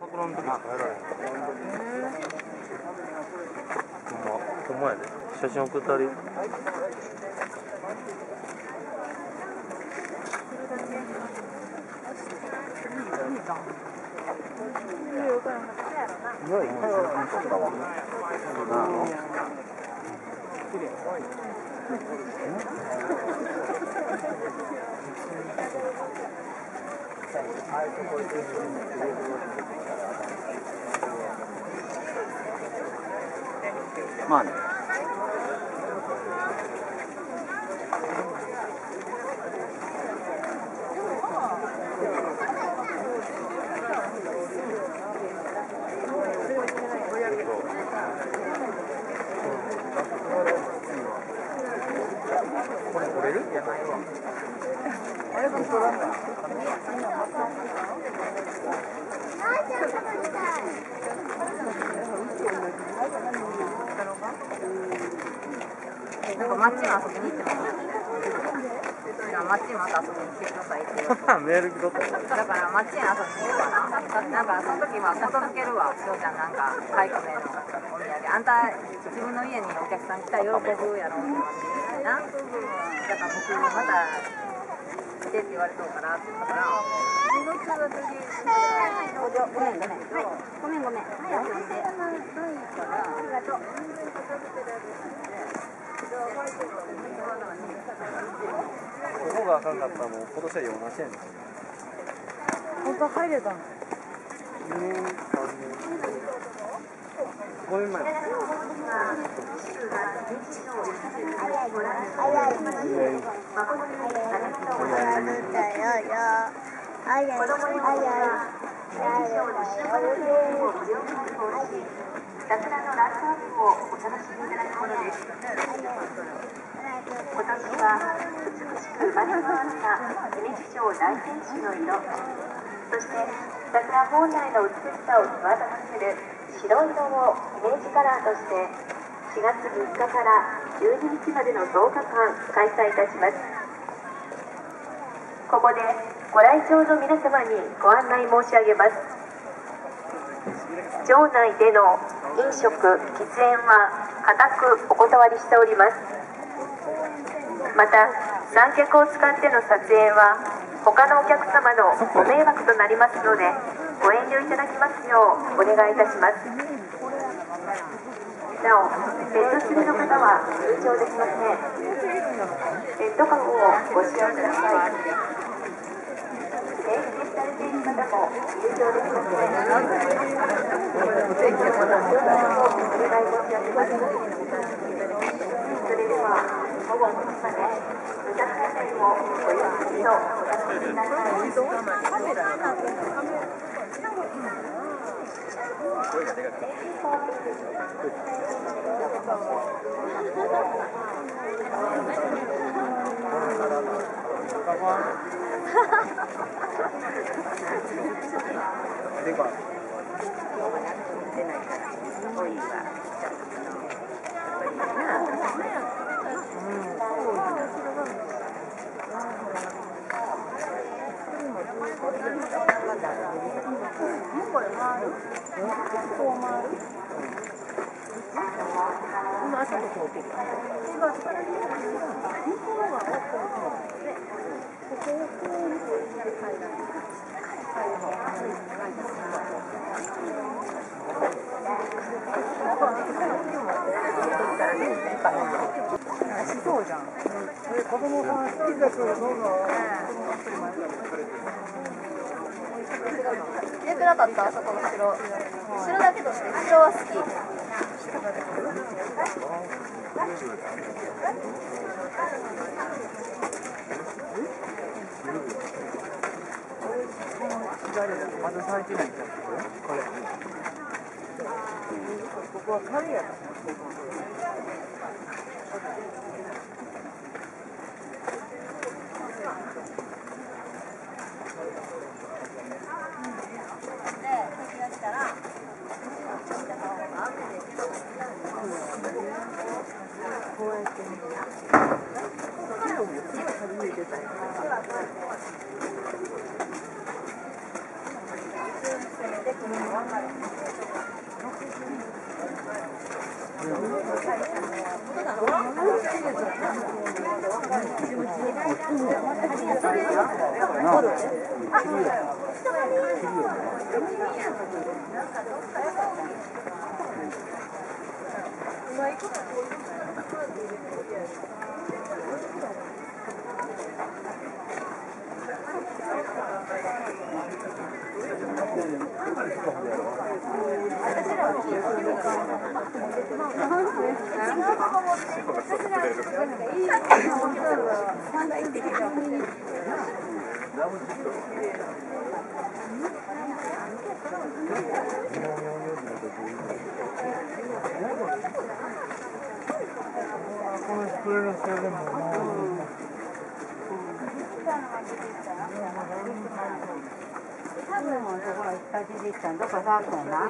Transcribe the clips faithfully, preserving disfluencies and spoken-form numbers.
桜の時に帰られへん。ほんま、ほんまやで。写真送ったり。 まあね。 これ取れる？あれも取らない。 なんかマッチン遊びに行ってます。マッチンまた遊びに来てくださいって言う。 メール来とったよ。 だからマッチン遊びに行くかな。なんかその時は届けるわ。しょうちゃんなんかカイコメのお土産。あんた自分の家にお客さん来たら喜ぶやろうって言ってな。だから僕また来てって言われとうからって言ったから。ごめんごめん。ごめんごめん。早く呼んで。ありがとう。 ここがあかんかったらもう今年はよなしやねん。 本当入れたの？ にねん、さんねん、ごねんまえ。 桜のランタンをお楽しみいただくものです。今年は美しく舞い回った姫路城大天守の色、そして桜本来の美しさを際立たせる白色をイメージカラーとしてしがつみっかからじゅうににちまでのとおかかん開催いたします。ここでご来場の皆様にご案内申し上げます。場内での飲食、喫煙は固くお断りしております。また、三脚を使っての撮影は他のお客様のご迷惑となりますので、ご遠慮いただきますようお願いいたします。なお、ペット連れの方は入場できません。ペットカゴをご使用ください。定期されている方も入場できません。お願い申し上げます。それでは午後くじまで歌合戦をごゆっくりとお楽しみください。 声がでかかった。でかい。 出ないから、多いわ。そうじゃん。子供さん好きですよ、どうぞ。役なかったあそこの城。城だけとして城は好き。 まだ咲いてないんだ。これ。ここはカレーやから。 はどこ触ったんだ？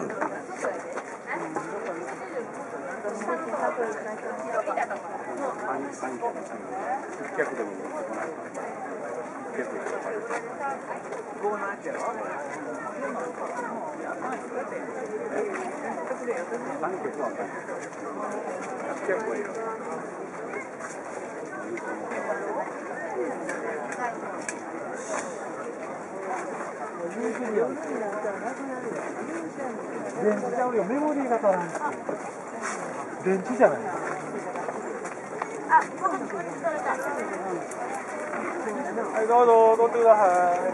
電池ちゃうよ、メモリーが足らん。電池じゃない。はい、どうぞ、乗ってください。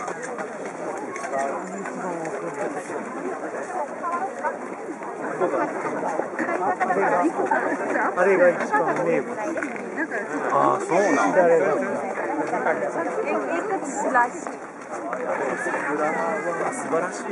あれが一番名物。 ああ、そうなん。 誰が。 素晴らしい。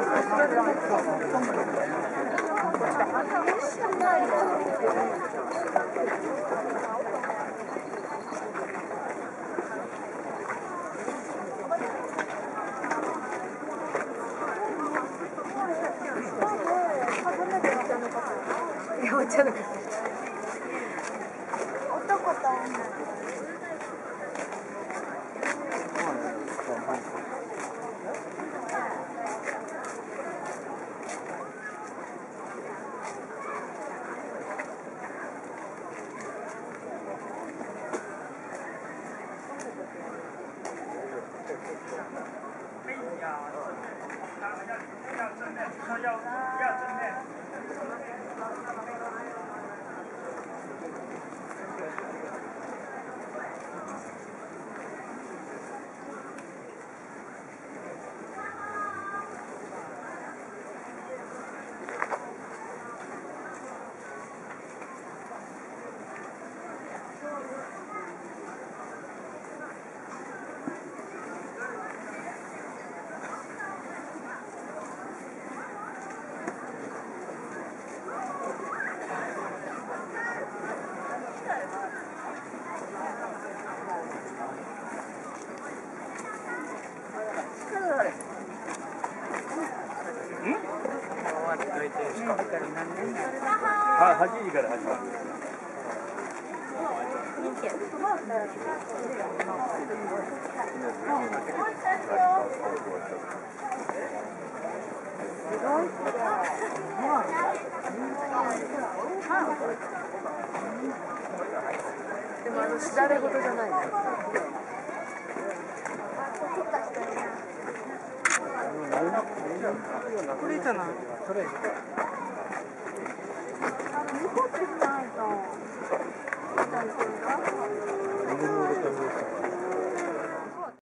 ははちじから始まる。 でもあのしだれ事じゃないの。 これじゃない。それ。